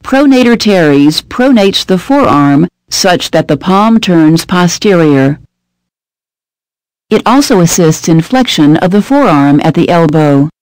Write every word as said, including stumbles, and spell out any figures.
Pronator teres pronates the forearm such that the palm turns posterior. It also assists in flexion of the forearm at the elbow.